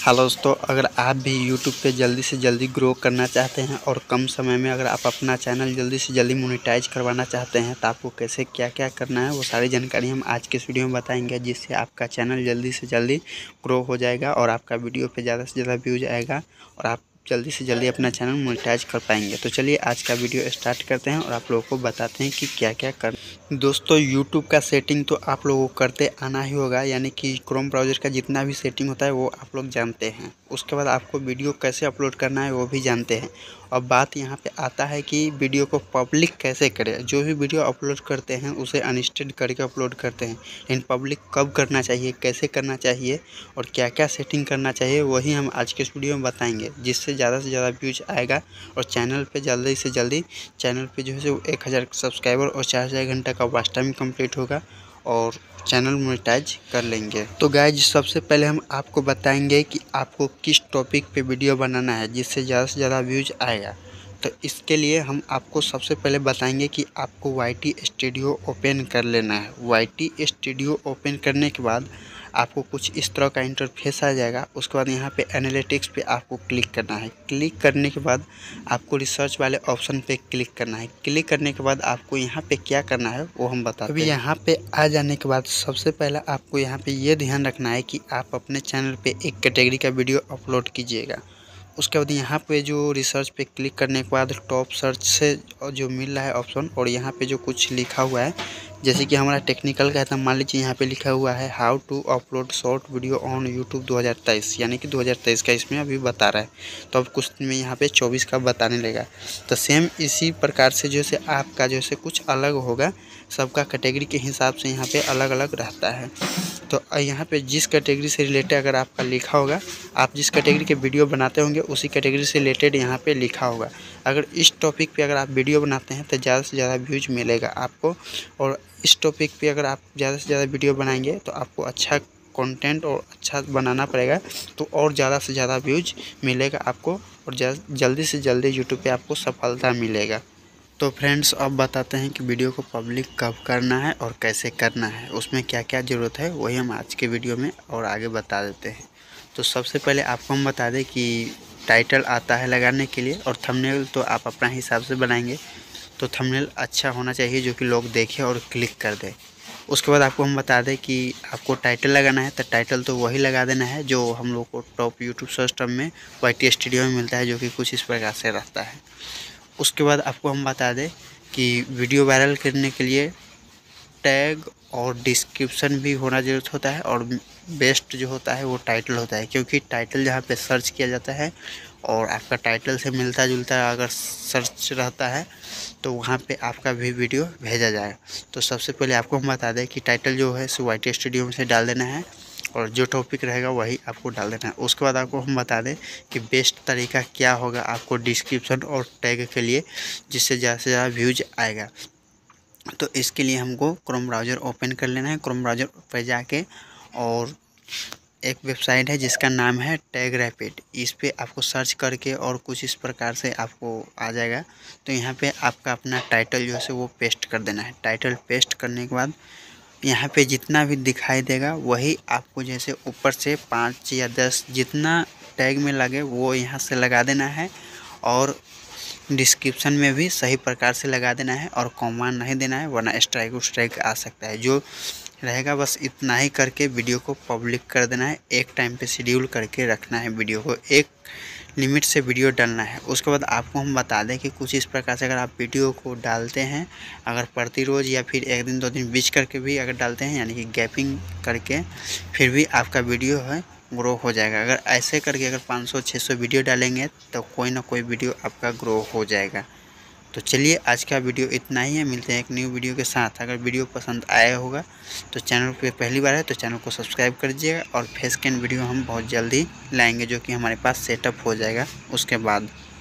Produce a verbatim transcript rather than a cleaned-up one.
Hello दोस्तों, अगर आप भी यूट्यूब पे जल्दी से जल्दी ग्रो करना चाहते हैं और कम समय में अगर आप अपना चैनल जल्दी से जल्दी मोनेटाइज करवाना चाहते हैं तो आपको कैसे क्या क्या करना है वो सारी जानकारी हम आज के इस वीडियो में बताएंगे, जिससे आपका चैनल जल्दी से जल्दी ग्रो हो जाएगा और आपका वीडियो पे ज़्यादा से ज़्यादा व्यूज आएगा और आप जल्दी से जल्दी अपना चैनल मोनेटाइज कर पाएंगे। तो चलिए आज का वीडियो स्टार्ट करते हैं और आप लोगों को बताते हैं कि क्या क्या कर दोस्तों यूट्यूब का सेटिंग तो आप लोगों को करते आना ही होगा, यानी कि क्रोम ब्राउज़र का जितना भी सेटिंग होता है वो आप लोग जानते हैं। उसके बाद आपको वीडियो कैसे अपलोड करना है वो भी जानते हैं। अब बात यहाँ पे आता है कि वीडियो को पब्लिक कैसे करें। जो भी वीडियो अपलोड करते हैं उसे अनलिस्टेड करके अपलोड करते हैं, लेकिन पब्लिक कब करना चाहिए, कैसे करना चाहिए और क्या क्या सेटिंग करना चाहिए वही हम आज के इस वीडियो में बताएंगे, जिससे ज़्यादा से ज़्यादा व्यूज आएगा और चैनल पे जल्दी से जल्दी चैनल पे जो है वो एक हज़ार सब्सक्राइबर और चार हज़ार घंटा का वॉच टाइम कंप्लीट होगा और चैनल मोनेटाइज कर लेंगे। तो गाइज सबसे पहले हम आपको बताएंगे कि आपको किस टॉपिक पे वीडियो बनाना है जिससे ज़्यादा से ज़्यादा व्यूज आएगा। तो इसके लिए हम आपको सबसे पहले बताएंगे कि आपको वाई टी स्टूडियो ओपन कर लेना है। वाई टी स्टूडियो ओपन करने के बाद आपको कुछ इस तरह का इंटरफेस आ जाएगा। उसके बाद यहाँ पे एनालिटिक्स पे आपको क्लिक करना है। क्लिक करने के बाद आपको रिसर्च वाले ऑप्शन पे क्लिक करना है। क्लिक करने के बाद आपको यहाँ पे क्या करना है वो हम बताते हैं। अभी यहाँ पे आ जाने के बाद सबसे पहले आपको यहाँ पे ये ध्यान रखना है कि आप अपने चैनल पे एक कैटेगरी का वीडियो अपलोड कीजिएगा। उसके बाद यहाँ पे जो रिसर्च पे क्लिक करने के बाद टॉप सर्च से जो मिल रहा है ऑप्शन और यहाँ पे जो कुछ लिखा हुआ है, जैसे कि हमारा टेक्निकल का है तो मान लीजिए यहाँ पे लिखा हुआ है how to upload short video on YouTube दो हज़ार तेईस, यानी कि दो हज़ार तेईस का इसमें अभी बता रहा है। तो अब कुछ में यहाँ पे चौबीस का बताने लगेगा। तो सेम इसी प्रकार से जैसे आपका जैसे कुछ अलग होगा, सबका कैटेगरी के हिसाब से यहाँ पे अलग अलग रहता है। तो यहाँ पे जिस कैटेगरी से रिलेटेड अगर आपका लिखा होगा, आप जिस कैटेगरी के वीडियो बनाते होंगे उसी कैटेगरी से रिलेटेड यहाँ पे लिखा होगा। अगर इस टॉपिक पे अगर आप वीडियो बनाते हैं तो ज़्यादा से ज़्यादा व्यूज मिलेगा आपको, और इस टॉपिक पे अगर आप ज़्यादा से ज़्यादा वीडियो बनाएंगे तो आपको अच्छा कंटेंट और अच्छा बनाना पड़ेगा, तो और ज़्यादा से ज़्यादा व्यूज मिलेगा आपको और जल्दी से जल्दी यूट्यूब पे आपको सफलता मिलेगा। तो फ्रेंड्स अब बताते हैं कि वीडियो को पब्लिक कब करना है और कैसे करना है, उसमें क्या क्या ज़रूरत है वही हम आज के वीडियो में और आगे बता देते हैं। तो सबसे पहले आपको हम बता दें कि टाइटल आता है लगाने के लिए और थंबनेल तो आप अपना हिसाब से बनाएंगे। तो थंबनेल अच्छा होना चाहिए जो कि लोग देखें और क्लिक कर दें। उसके बाद आपको हम बता दें कि आपको टाइटल लगाना है तो टाइटल तो वही लगा देना है जो हम लोग को टॉप यूट्यूब सर्च टर्म में वाई टी स्टूडियो में मिलता है, जो कि कुछ इस प्रकार से रहता है। उसके बाद आपको हम बता दें कि वीडियो वायरल करने के लिए टैग और डिस्क्रिप्शन भी होना ज़रूरत होता है और बेस्ट जो होता है वो टाइटल होता है, क्योंकि टाइटल जहाँ पे सर्च किया जाता है और आपका टाइटल से मिलता जुलता अगर सर्च रहता है तो वहाँ पे आपका भी वीडियो भेजा जाएगा। तो सबसे पहले आपको हम बता दें कि टाइटल जो है सो वाई टी स्टूडियो में से डाल देना है और जो टॉपिक रहेगा वही आपको डाल देना है। उसके बाद आपको हम बता दें कि बेस्ट तरीका क्या होगा आपको डिस्क्रिप्शन और टैग के लिए, जिससे ज़्यादा से ज़्यादा व्यूज आएगा। तो इसके लिए हमको क्रोम ब्राउज़र ओपन कर लेना है। क्रोम ब्राउज़र पर जाके और एक वेबसाइट है जिसका नाम है टैग रैपिड, इस पे आपको सर्च करके और कुछ इस प्रकार से आपको आ जाएगा। तो यहाँ पे आपका अपना टाइटल जो है वो पेस्ट कर देना है। टाइटल पेस्ट करने के बाद यहाँ पे जितना भी दिखाई देगा वही आपको जैसे ऊपर से पाँच या दस जितना टैग में लगे वो यहाँ से लगा देना है और डिस्क्रिप्शन में भी सही प्रकार से लगा देना है और कॉमा नहीं देना है, वरना स्ट्राइक स्ट्राइक आ सकता है। जो रहेगा बस इतना ही करके वीडियो को पब्लिक कर देना है। एक टाइम पे शेड्यूल करके रखना है वीडियो को, एक लिमिट से वीडियो डालना है। उसके बाद आपको हम बता दें कि कुछ इस प्रकार से अगर आप वीडियो को डालते हैं, अगर प्रति रोज़ या फिर एक दिन दो दिन बीच करके भी अगर डालते हैं, यानी कि गैपिंग करके, फिर भी आपका वीडियो है ग्रो हो जाएगा। अगर ऐसे करके अगर पाँच सौ छह सौ वीडियो डालेंगे तो कोई ना कोई वीडियो आपका ग्रो हो जाएगा। तो चलिए आज का वीडियो इतना ही है, मिलते हैं एक न्यू वीडियो के साथ। अगर वीडियो पसंद आया होगा तो चैनल पे पहली बार है तो चैनल को सब्सक्राइब कर दीजिएगा और फेस स्कैन वीडियो हम बहुत जल्दी लाएंगे जो कि हमारे पास सेटअप हो जाएगा उसके बाद।